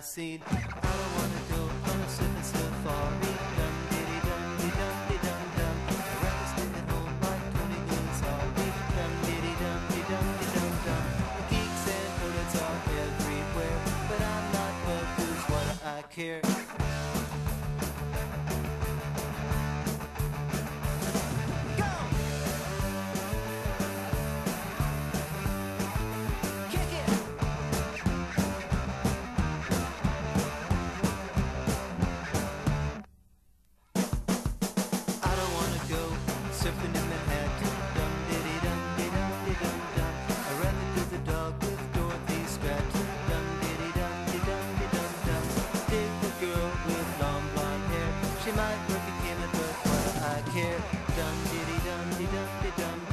seen. I don't wanna go on a surfing safari. Dum diddy dum dee dum dee dum dum. I'd rather stay at home like Tony Lynn's Harvey. Dum diddy dum dee dum dee dum dum. Geeks and nerds are everywhere, but I'm not. But who's what I care? Surfing in Manhattan, dum diddy dum dee dum dee dum dum. I'd rather do the dog with Dorothy Stratton, dum diddy dum dee dum dee dum dum. Dig the girl with long blonde hair. She might work at Kimmel, but what do I care? Dum diddy dum dee dum dee dum.